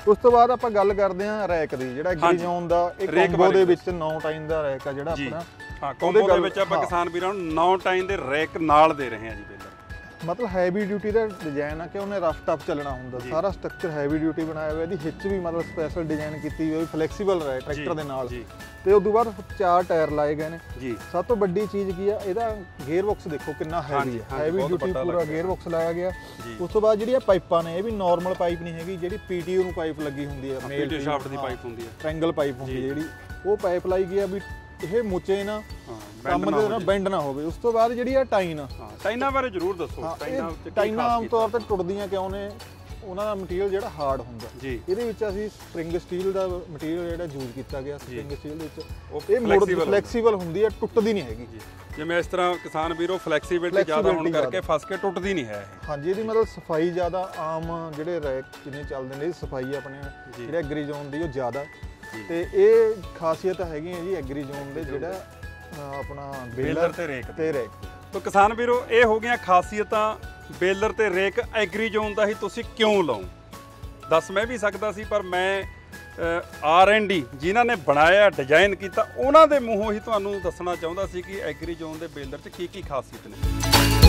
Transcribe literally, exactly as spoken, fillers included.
ਉਸ ਤੋਂ ਬਾਅਦ ਆਪਾਂ ਗੱਲ ਕਰਦੇ ਹਾਂ ਰੈਕ ਦੀ, ਜਿਹੜਾ ਐਗਰੀ ਜ਼ੋਨ ਦਾ ਇੱਕ ਕੰਬੋ ਦੇ ਵਿੱਚ ਨੌ ਟਾਈਮ ਦਾ ਰੈਕ ਆ ਜਿਹੜਾ ਆਪਣਾ। ਹਾਂ, ਕੰਬੋ ਦੇ ਵਿੱਚ ਆਪਾਂ ਕਿਸਾਨ ਵੀਰਾਂ ਨੂੰ ਨੌ ਟਾਈਮ ਦੇ ਰੈਕ ਨਾਲ ਦੇ ਰਹੇ ਹਾਂ ਜੀ ਬੇਲਰ। ਮਤਲਬ ਹੈਵੀ ਡਿਊਟੀ ਦਾ ਡਿਜ਼ਾਈਨ ਆ ਕਿ ਉਹਨੇ ਰਫ ਟਫ ਚੱਲਣਾ ਹੁੰਦਾ, ਸਾਰਾ ਸਟਰਕਚਰ ਹੈਵੀ ਡਿਊਟੀ ਬਣਾਇਆ ਹੋਇਆ। ਇਹਦੀ ਹਿੱਚ ਵੀ ਮਤਲਬ ਸਪੈਸ਼ਲ ਡਿਜ਼ਾਈਨ ਕੀਤੀ ਹੋਈ, ਫਲੈਕਸੀਬਲ ਰਹੇ ਟਰੈਕਟਰ ਦੇ ਨਾਲ। ਤੇ ਉਸ ਤੋਂ ਬਾਅਦ ਚਾਰ ਟਾਇਰ ਲਾਏ ਗਏ ਨੇ ਜੀ। ਸਭ ਤੋਂ ਵੱਡੀ ਚੀਜ਼ ਕੀ ਆ, ਇਹਦਾ ਗੇਅਰ ਬਾਕਸ ਦੇਖੋ ਕਿੰਨਾ ਹੈਵੀ ਹੈ, ਹੈਵੀ ਡਿਊਟੀ ਪੂਰਾ ਗੇਅਰ ਬਾਕਸ ਲਾਇਆ ਗਿਆ। ਉਸ ਤੋਂ ਬਾਅਦ ਜਿਹੜੀਆਂ ਪਾਈਪਾਂ ਨੇ, ਇਹ ਵੀ ਨਾਰਮਲ ਪਾਈਪ ਨਹੀਂ ਹੈਗੀ, ਜਿਹੜੀ ਪੀਟੀਓ ਨੂੰ ਪਾਈਪ ਲੱਗੀ ਹੁੰਦੀ ਹੈ, ਮੇਲ ਸ਼ਾਫਟ ਦੀ ਪਾਈਪ ਹੁੰਦੀ ਹੈ, ਟ੍ਰਾਇੰਗਲ ਪਾਈਪ ਹੁੰਦੀ ਹੈ ਜਿਹੜੀ, ਉਹ ਪਾਈਪ ਲਾਈ ਗਈ ਆ ਵੀ ਇਹ ਮੁੱਚੇ ਨਾ, ਕੰਮ ਦੇ ਨਾਲ ਬੈਂਡ ਨਾ ਹੋਵੇ। ਉਸ ਤੋਂ ਬਾਅਦ ਜਿਹੜੀ ਆ ਟਾਈਨ, ਟਾਈਨਾਂ ਬਾਰੇ ਜ਼ਰੂਰ ਦੱਸੋ। ਟਾਈਨਾਂ ਆਮ ਤੌਰ ਤੇ ਟੁੱਟਦੀਆਂ ਕਿਉਂ ਨੇ? ਉਹਨਾਂ ਦਾ ਮਟੀਰੀਅਲ ਜਿਹੜਾ ਹਾਰਡ ਹੁੰਦਾ ਜੀ। ਇਹਦੇ ਵਿੱਚ ਅਸੀਂ ਸਪ੍ਰਿੰਗ ਸਟੀਲ ਦਾ ਮਟੀਰੀਅਲ ਜਿਹੜਾ ਯੂਜ਼ ਕੀਤਾ ਗਿਆ, ਸਪ੍ਰਿੰਗ ਸਟੀਲ ਦੇ ਵਿੱਚ ਇਹ ਮੋੜ ਫਲੈਕਸੀਬਲ ਹੁੰਦੀ ਹੈ, ਟੁੱਟਦੀ ਨਹੀਂ ਹੈਗੀ। ਜਿਵੇਂ ਇਸ ਤਰ੍ਹਾਂ ਕਿਸਾਨ ਵੀਰੋ ਫਲੈਕਸੀਬਿਲਿਟੀ ਜ਼ਿਆਦਾ ਹੋਣ ਕਰਕੇ ਫਸ ਕੇ ਟੁੱਟਦੀ ਨਹੀਂ ਹੈ ਇਹ। ਹਾਂਜੀ, ਇਹਦੀ ਮਤਲਬ ਸਫਾਈ ਜ਼ਿਆਦਾ, ਆਮ ਜਿਹੜੇ ਰੈਕ ਜਿੰਨੇ ਚੱਲਦੇ ਨੇ, ਸਫਾਈ ਆਪਣੇ ਜਿਹੜੇ ਐਗਰੀ ਜ਼ੋਨ ਦੀ ਉਹ ਜ਼ਿਆਦਾ। ਤੇ ਇਹ ਖਾਸੀਅਤ ਹੈਗੀ ਹੈ ਜੀ ਐਗਰੀ ਜ਼ੋਨ ਦੇ, ਜਿਹੜਾ ਆਪਣਾ ਬੇਲਰ ਤੇ ਰੇਕ ਤੇ ਰੇਕ ਤਾਂ ਕਿਸਾਨ ਵੀਰੋ ਇਹ ਹੋ ਗਈਆਂ ਖਾਸੀਅਤਾਂ ਬੇਲਰ ਤੇ ਰੇਕ ਐਗਰੀ ਜ਼ੋਨ ਦਾ ਹੀ ਤੁਸੀਂ ਕਿਉਂ ਲਾਓ। ਦੱਸ ਮੈਂ ਵੀ ਸਕਦਾ ਸੀ, ਪਰ ਮੈਂ ਆਰ ਐਂਡ ਡੀ ਜਿਨ੍ਹਾਂ ਨੇ ਬਣਾਇਆ, ਡਿਜ਼ਾਈਨ ਕੀਤਾ, ਉਹਨਾਂ ਦੇ ਮੂੰਹੋਂ ਹੀ ਤੁਹਾਨੂੰ ਦੱਸਣਾ ਚਾਹੁੰਦਾ ਸੀ ਕਿ ਐਗਰੀ ਜ਼ੋਨ ਦੇ ਬੇਲਰ 'ਚ ਕੀ ਕੀ ਖਾਸੀਅਤ ਨੇ।